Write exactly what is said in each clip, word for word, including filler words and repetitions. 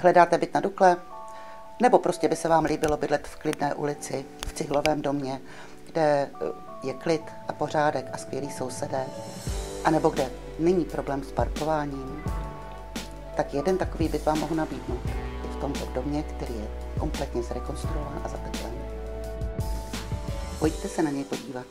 Hledáte byt na Dukle? Nebo prostě by se vám líbilo bydlet v klidné ulici, v cihlovém domě, kde je klid a pořádek a skvělí sousedé? A nebo kde není problém s parkováním? Tak jeden takový byt vám mohu nabídnout. Je v tomto domě, který je kompletně zrekonstruován a zateplen. Pojďte se na něj podívat.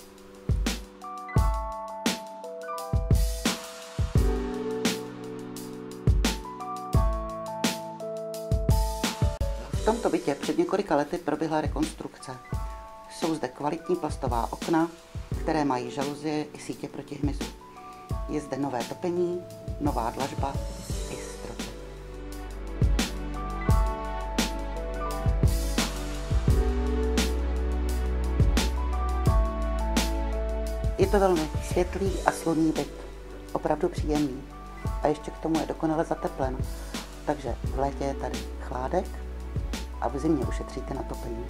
V tomto bytě před několika lety proběhla rekonstrukce. Jsou zde kvalitní plastová okna, které mají žaluzie i sítě proti hmyzu. Je zde nové topení, nová dlažba i stropy. Je to velmi světlý a slunný byt, opravdu příjemný. A ještě k tomu je dokonale zateplen, takže v létě je tady chládek a v zimě ušetříte na topení.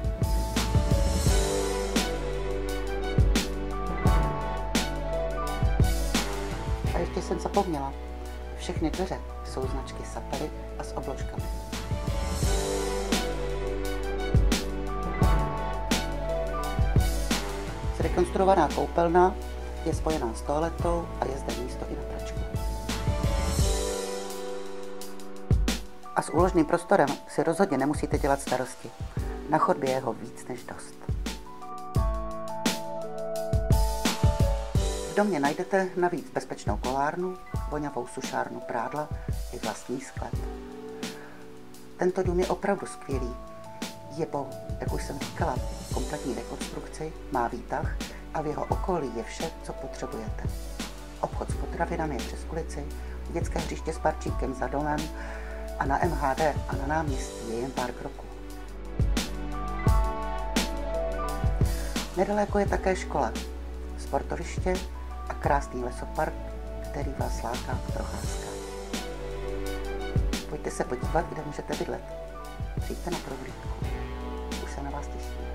A ještě jsem zapomněla, všechny dveře jsou značky Sapely a s obložkami. Zrekonstruovaná koupelna je spojená s toaletou a je zde místo i na pračku. A s úložným prostorem si rozhodně nemusíte dělat starosti. Na chodbě je ho víc než dost. V domě najdete navíc bezpečnou kolárnu, voňavou sušárnu prádla i vlastní sklep. Tento dům je opravdu skvělý. Je po, jak už jsem říkala, kompletní rekonstrukci, má výtah a v jeho okolí je vše, co potřebujete. Obchod s potravinami je přes ulici, dětské hřiště s parčíkem za domem a na M H D a na náměstí je jen pár kroků. Nedaleko je také škola, sportoviště a krásný lesopark, který vás láká k procházkám. Pojďte se podívat, kde můžete bydlet. Přijďte na prohlídku. Už se na vás těším.